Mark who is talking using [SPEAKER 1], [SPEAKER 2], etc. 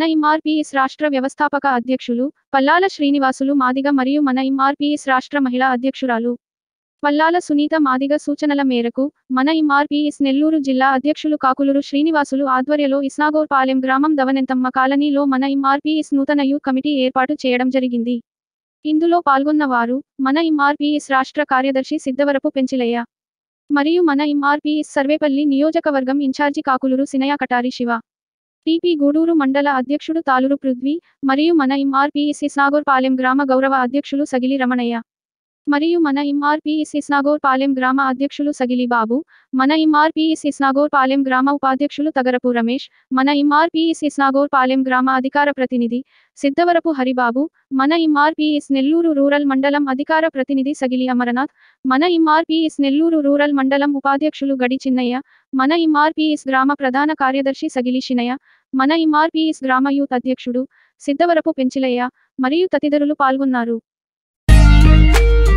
[SPEAKER 1] మన ఎంఆర్పీఎస్ రాష్ట్ర వ్యవస్థాపక అధ్యక్షులు పల్లాల శ్రీనివాసులు మాదిగ మరియు మన ఎంఆర్పీఎస్ రాష్ట్ర మహిళా అధ్యక్షురాలు పల్లాల సునీత మాదిగ సూచనల మేరకు మన ఎంఆర్పీఎస్ నెల్లూరు జిల్లా అధ్యక్షులు కాకులూరు శ్రీనివాసులు ఆధ్వర్యంలో ఇస్నాగోర్పాలెం గ్రామం దవనెంతమ్మ కాలనీలో మన ఎంఆర్పీఎస్ నూతన యూత్ కమిటీ ఏర్పాటు చేయడం జరిగింది. ఇందులో పాల్గొన్న వారు మన ఎంఆర్పీఎస్ రాష్ట్ర కార్యదర్శి సిద్ధవరపు పెంచిలయ్య మరియు మన ఎంఆర్పీఎస్ సర్వేపల్లి నియోజకవర్గం ఇన్ఛార్జి కాకులూరు సినయ కటారి శివ, టీపీ గూడూరు మండల అధ్యక్షుడు తాలూరు పృథ్వీ మరియు మన ఎంఆర్పీఎస్ ఇస్నాగోర్పాలెం గ్రామ గౌరవ అధ్యక్షులు సగిలి రమణయ్య మరియు మన ఎంఆర్పీఎస్ ఇస్నాగోర్పాలెం గ్రామ అధ్యక్షులు సగిలి బాబు, మన ఎంఆర్పీఎస్ ఇస్నాగోర్పాలెం గ్రామ ఉపాధ్యక్షులు తగరపు రమేష్, మన ఎంఆర్పీఎస్ ఇస్నాగోర్పాలెం గ్రామ అధికార ప్రతినిధి సిద్ధవరపు హరిబాబు, మన ఎంఆర్పీఎస్ నెల్లూరు రూరల్ మండలం అధికార ప్రతినిధి సగిలి అమరనాథ్, మన ఎంఆర్పీఎస్ నెల్లూరు రూరల్ మండలం ఉపాధ్యక్షులు గడి చిన్నయ్య, మన ఎంఆర్పీఎస్ గ్రామ ప్రధాన కార్యదర్శి సగిలి శినయ్య, మన ఎంఆర్పీఎస్ గ్రామ యూత్ అధ్యక్షుడు సిద్ధవరపు పెంచిలయ్య మరియు తదితరులు పాల్గొన్నారు.